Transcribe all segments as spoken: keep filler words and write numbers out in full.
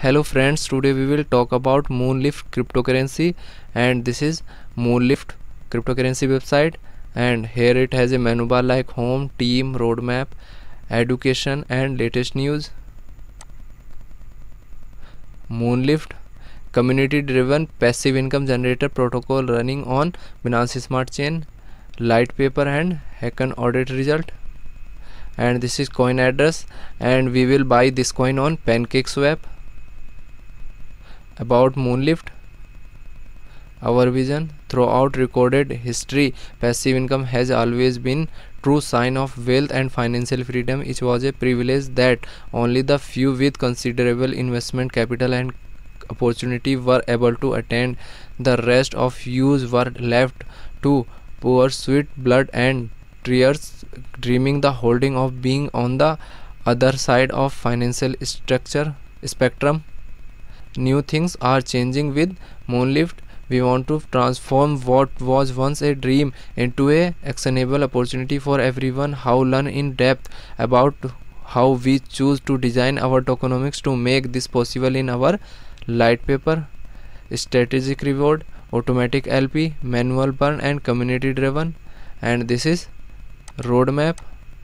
Hello friends, today we will talk about Moonlift cryptocurrency, and this is Moonlift cryptocurrency website, and here it has a menu bar like home, team, roadmap, education and latest news. Moonlift community driven passive income generator protocol running on Binance Smart Chain, light paper and Hacken audit result. And this is coin address, and we will buy this coin on PancakeSwap. About Moonlift, our vision: throughout recorded history, passive income has always been true sign of wealth and financial freedom. It was a privilege that only the few with considerable investment capital and opportunity were able to attain. The rest of us were left to pour sweat, blood and tears, dreaming the holding of being on the other side of financial structure spectrum. New things are changing with Moonlift. We want to transform what was once a dream into a actionable opportunity for everyone. How learn in depth about how we choose to design our tokenomics to make this possible in our light paper: strategic reward, automatic L P, manual burn and community driven. And this is roadmap.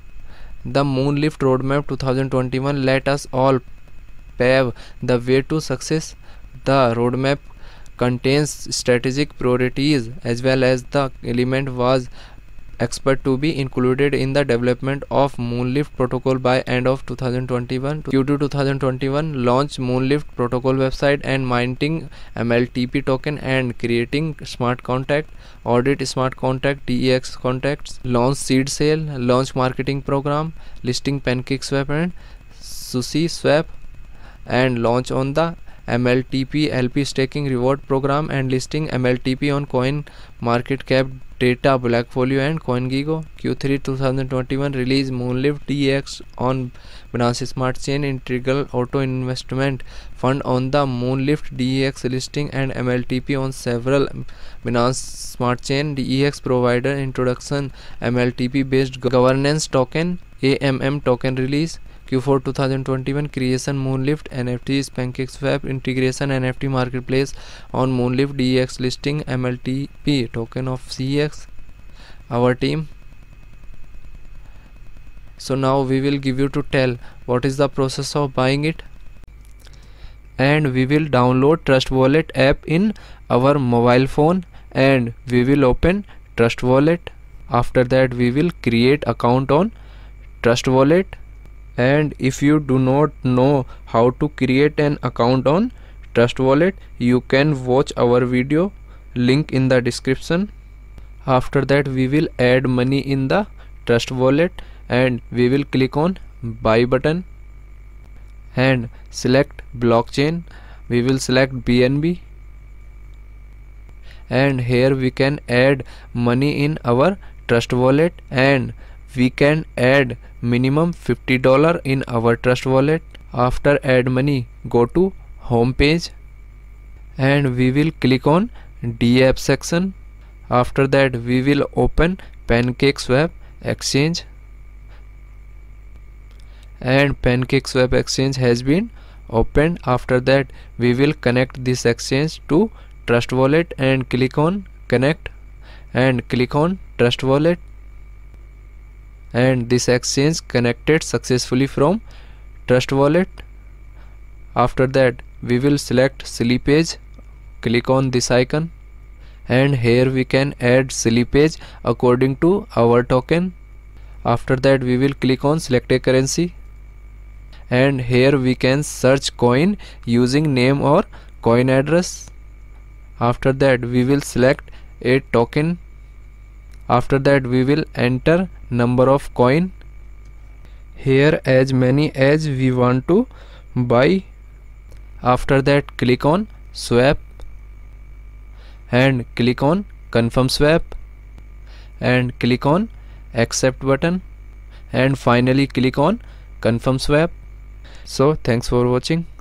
The Moonlift roadmap twenty twenty-one let us all pave the way to success. The roadmap contains strategic priorities as well as the element was expected to be included in the development of Moonlift protocol by end of two thousand twenty-one. Q two twenty twenty-one launch Moonlift protocol website and minting M L T P token and creating smart contract, audit smart contract D E X contracts, launch seed sale, launch marketing program, listing PancakeSwap and SushiSwap, and launch on the M L T P L P staking reward program and listing M L T P on Coin Market Cap, Data, Blockfolio and CoinGecko. Q three twenty twenty-one release Moonlift D E X on Binance Smart Chain, integral auto investment fund on the Moonlift D E X listing and M L T P on several Binance Smart Chain D E X provider, introduction M L T P based governance token A M M token release. Q four twenty twenty-one creation Moonlift N F Ts, PancakeSwap integration, N F T marketplace on Moonlift D E X listing, M L T P token of C E X. Our team. So now we will give you to tell what is the process of buying it, and we will download Trust Wallet app in our mobile phone and we will open Trust Wallet. After that we will create account on Trust Wallet. And if you do not know how to create an account on Trust Wallet, you can watch our video, link in the description. After that we will add money in the Trust Wallet and we will click on buy button and select blockchain. We will select B N B and here we can add money in our Trust Wallet, and we can add minimum fifty dollars in our Trust Wallet. After add money, go to home page and we will click on D app section. After that we will open PancakeSwap exchange, and PancakeSwap exchange has been opened. After that we will connect this exchange to Trust Wallet and click on connect and click on Trust Wallet, and this exchange connected successfully from Trust Wallet. After that we will select slippage, click on this icon, and here we can add slippage according to our token. After that we will click on select a currency, and here we can search coin using name or coin address. After that we will select a token. After that we will enter number of coin, here as many as we want to buy. After that click on swap and click on confirm swap and click on accept button, and finally click on confirm swap. So thanks for watching.